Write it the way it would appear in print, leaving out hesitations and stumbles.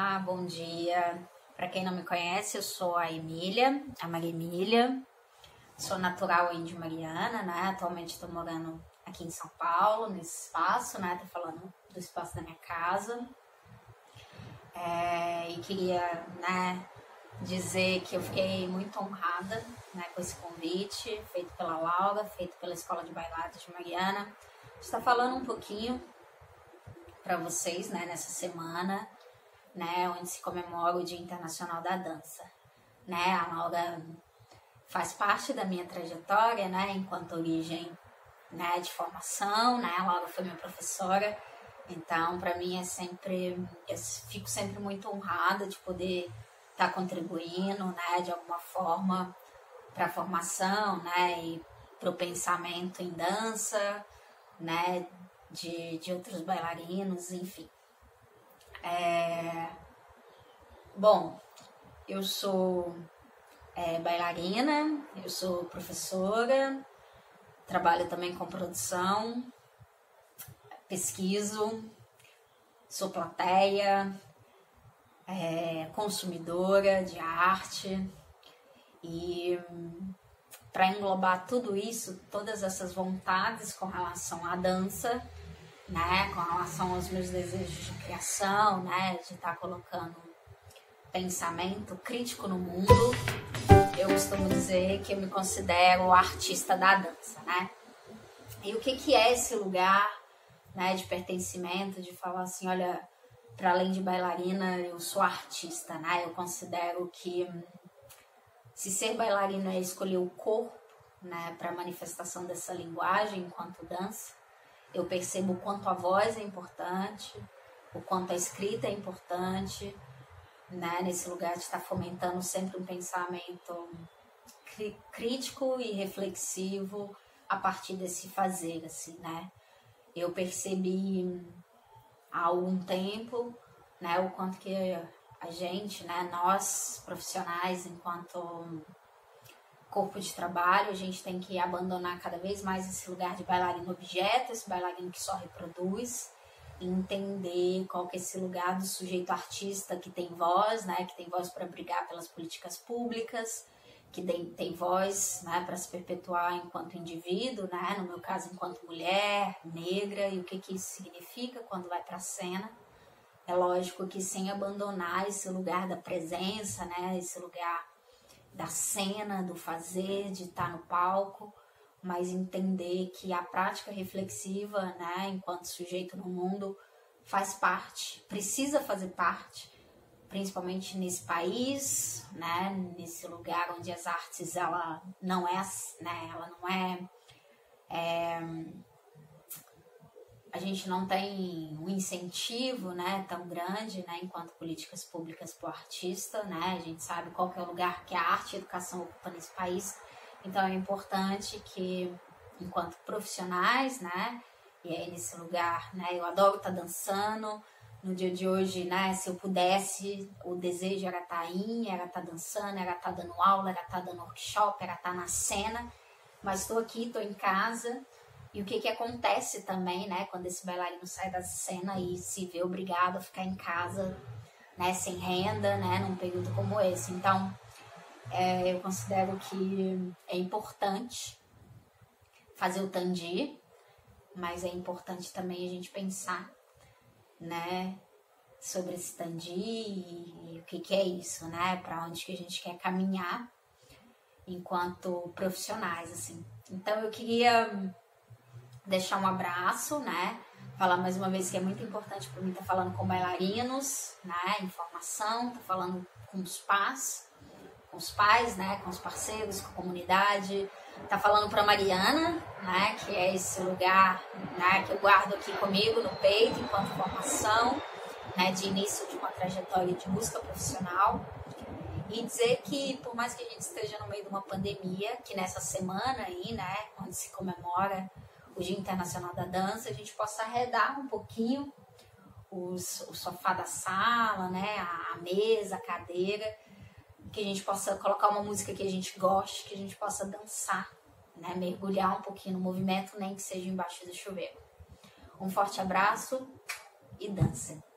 Olá, bom dia. Para quem não me conhece, eu sou a Emília, a Maria Emília. Sou natural aí de Mariana, né? Atualmente estou morando aqui em São Paulo, nesse espaço, né? Tô falando do espaço da minha casa. E queria, né, dizer que eu fiquei muito honrada, né, com esse convite feito pela Laura, feito pela Escola de Bailados de Mariana. Está falando um pouquinho para vocês, né, nessa semana, né, onde se comemora o Dia Internacional da Dança, né? A Laura faz parte da minha trajetória, né, enquanto origem, né, de formação, né? A Laura foi minha professora, então para mim eu fico sempre muito honrada de poder estar contribuindo, né, de alguma forma para a formação, né, e para o pensamento em dança, né, de outros bailarinos, enfim. Bom, eu sou bailarina, eu sou professora, trabalho também com produção, pesquiso, sou plateia, consumidora de arte e para englobar tudo isso, todas essas vontades com relação à dança, né, com relação aos meus desejos de criação, né, de estar colocando pensamento crítico no mundo, eu costumo dizer que eu me considero artista da dança, né? E o que é esse lugar, né, de pertencimento, de falar assim, olha, para além de bailarina, eu sou artista, né? Eu considero que se ser bailarina é escolher o corpo, né, para manifestação dessa linguagem enquanto dança, eu percebo o quanto a voz é importante, o quanto a escrita é importante, né, nesse lugar de estar fomentando sempre um pensamento crítico e reflexivo a partir desse fazer, assim, né? Eu percebi há algum tempo, né, o quanto que a gente, né, nós profissionais, enquanto corpo de trabalho, a gente tem que abandonar cada vez mais esse lugar de bailarino objeto, esse bailarino que só reproduz, e entender qual que é esse lugar do sujeito artista que tem voz, né, que tem voz para brigar pelas políticas públicas, que tem voz, né, para se perpetuar enquanto indivíduo, né, no meu caso enquanto mulher, negra, e o que isso significa quando vai para a cena. É lógico que sem abandonar esse lugar da presença, né, esse lugar da cena, do fazer, de estar no palco, mas entender que a prática reflexiva, né, enquanto sujeito no mundo, faz parte, precisa fazer parte, principalmente nesse país, né, nesse lugar onde as artes, ela não é, a gente não tem um incentivo, né, tão grande, né, enquanto políticas públicas para o artista, né, a gente sabe qual que é o lugar que a arte e a educação ocupam nesse país, então é importante que, enquanto profissionais, né, e aí nesse lugar, né, eu adoro estar dançando, no dia de hoje, né, se eu pudesse, o desejo era estar era estar dançando, era estar dando aula, era estar dando workshop, era estar na cena, mas estou aqui, estou em casa. E o que acontece também, né, quando esse bailarino sai da cena e se vê obrigado a ficar em casa, né, sem renda, né, num período como esse. Então, eu considero que é importante fazer o tandi, mas é importante também a gente pensar, né, sobre esse tandi e o que é isso, né, para onde que a gente quer caminhar enquanto profissionais, assim. Então, eu queria deixar um abraço, né? Falar mais uma vez que é muito importante para mim estar falando com bailarinos, né? Informação, estar falando com os pais, né? Com os parceiros, com a comunidade. Tá falando para Mariana, né? Que é esse lugar, né? Que eu guardo aqui comigo no peito enquanto formação, né? De início de uma trajetória de busca profissional. E dizer que, por mais que a gente esteja no meio de uma pandemia, que nessa semana aí, né? Onde se comemora o Dia Internacional da Dança, a gente possa arredar um pouquinho o sofá da sala, né, a mesa, a cadeira, que a gente possa colocar uma música que a gente goste, que a gente possa dançar, né, mergulhar um pouquinho no movimento, nem que seja embaixo do chuveiro. Um forte abraço e dança!